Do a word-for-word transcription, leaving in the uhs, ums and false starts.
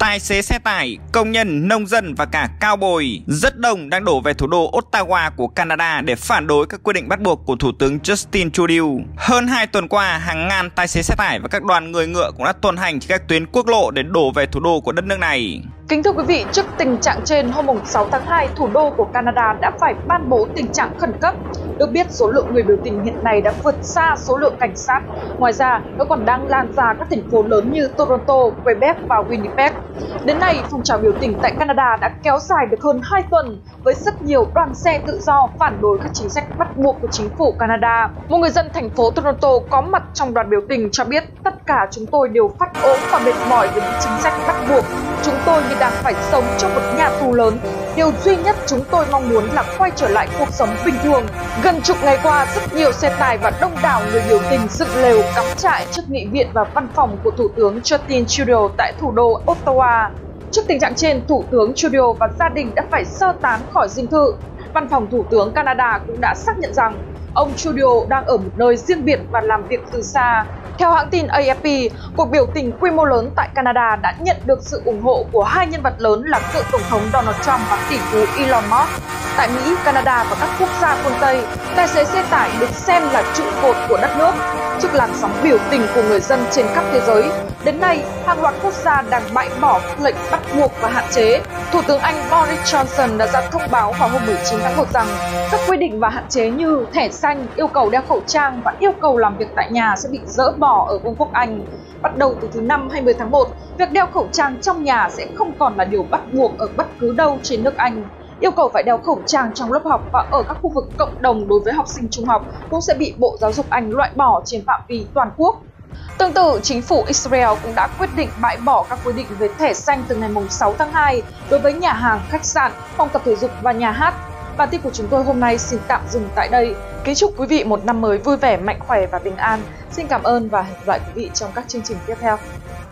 Tài xế xe tải, công nhân, nông dân và cả cao bồi rất đông đang đổ về thủ đô Ottawa của Canada để phản đối các quyết định bắt buộc của Thủ tướng Justin Trudeau. Hơn hai tuần qua, hàng ngàn tài xế xe tải và các đoàn người ngựa cũng đã tuần hành trên các tuyến quốc lộ để đổ về thủ đô của đất nước này. Kính thưa quý vị, trước tình trạng trên, hôm sáu tháng hai, thủ đô của Canada đã phải ban bố tình trạng khẩn cấp. Được biết, số lượng người biểu tình hiện nay đã vượt xa số lượng cảnh sát. Ngoài ra, nó còn đang lan ra các thành phố lớn như Toronto, Quebec và Winnipeg. Đến nay, phong trào biểu tình tại Canada đã kéo dài được hơn hai tuần với rất nhiều đoàn xe tự do phản đối các chính sách bắt buộc của chính phủ Canada. Một người dân thành phố Toronto có mặt trong đoàn biểu tình cho biết, tất cả chúng tôi đều phát ốm và mệt mỏi với những chính sách bắt buộc. Chúng tôi như đang phải sống trong một nhà tù lớn. Điều duy nhất chúng tôi mong muốn là quay trở lại cuộc sống bình thường. Gần chục ngày qua, rất nhiều xe tải và đông đảo người biểu tình dựng lều cắm trại trước nghị viện và văn phòng của Thủ tướng Justin Trudeau tại thủ đô Ottawa. Trước tình trạng trên, Thủ tướng Trudeau và gia đình đã phải sơ tán khỏi dinh thự. Văn phòng Thủ tướng Canada cũng đã xác nhận rằng ông Trudeau đang ở một nơi riêng biệt và làm việc từ xa. Theo hãng tin A F P, cuộc biểu tình quy mô lớn tại Canada đã nhận được sự ủng hộ của hai nhân vật lớn là cựu Tổng thống Donald Trump và tỷ phú Elon Musk. Tại Mỹ, Canada và các quốc gia phương Tây, tài xế xe tải được xem là trụ cột của đất nước. Trước làn sóng biểu tình của người dân trên khắp thế giới, đến nay, hàng loạt quốc gia đang bãi bỏ các lệnh bắt buộc và hạn chế. Thủ tướng Anh Boris Johnson đã ra thông báo vào hôm mười chín tháng một rằng các quy định và hạn chế như thẻ xanh, yêu cầu đeo khẩu trang và yêu cầu làm việc tại nhà sẽ bị dỡ bỏ ở Vương quốc Anh. Bắt đầu từ thứ Năm hai mươi tháng một, việc đeo khẩu trang trong nhà sẽ không còn là điều bắt buộc ở bất cứ đâu trên nước Anh. Yêu cầu phải đeo khẩu trang trong lớp học và ở các khu vực cộng đồng đối với học sinh trung học cũng sẽ bị Bộ Giáo dục Anh loại bỏ trên phạm vi toàn quốc. Tương tự, chính phủ Israel cũng đã quyết định bãi bỏ các quy định về thẻ xanh từ ngày sáu tháng hai đối với nhà hàng, khách sạn, phòng tập thể dục và nhà hát. Bản tin của chúng tôi hôm nay xin tạm dừng tại đây. Kính chúc quý vị một năm mới vui vẻ, mạnh khỏe và bình an. Xin cảm ơn và hẹn gặp lại quý vị trong các chương trình tiếp theo.